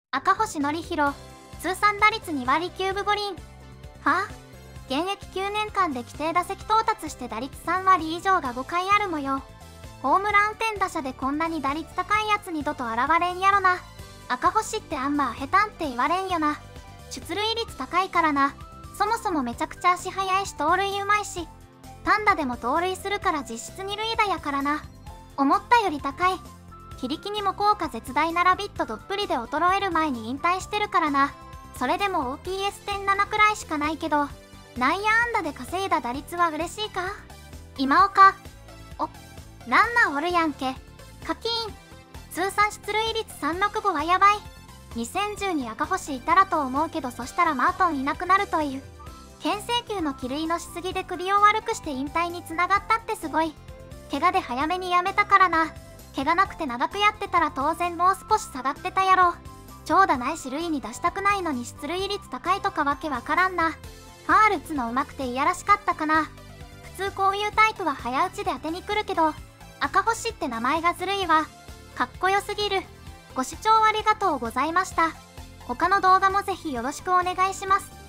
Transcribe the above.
赤星憲広、通算打率2割9分5厘。現役9年間で規定打席到達して打率3割以上が5回あるもよ。ホームラン打点打者でこんなに打率高いやつ二度と現れんやろな。赤星ってあんま下手んって言われんよな。出塁率高いからな。そもそもめちゃくちゃ足速いし盗塁うまいし、単打でも盗塁するから実質二塁打やからな。思ったより高い。非力にも効果絶大なラビットどっぷりで衰える前に引退してるからな。それでも OPS.7 くらいしかないけど、内野安打で稼いだ打率は嬉しいか。今岡、ランナーおるやんけ。カキーン。通算出塁率365はやばい。2010に赤星いたらと思うけど、そしたらマートンいなくなるという。牽制球の帰塁のしすぎで首を悪くして引退につながったってすごい。怪我で早めにやめたからな。怪我なくて長くやってたら当然もう少し下がってたやろ。長打ないし塁に出したくないのに出塁率高いとかわけわからんな。ファール打つのうまくていやらしかったかな。普通こういうタイプは早打ちで当てに来るけど、赤星って名前がずるいわ。かっこよすぎる。ご視聴ありがとうございました。他の動画もぜひよろしくお願いします。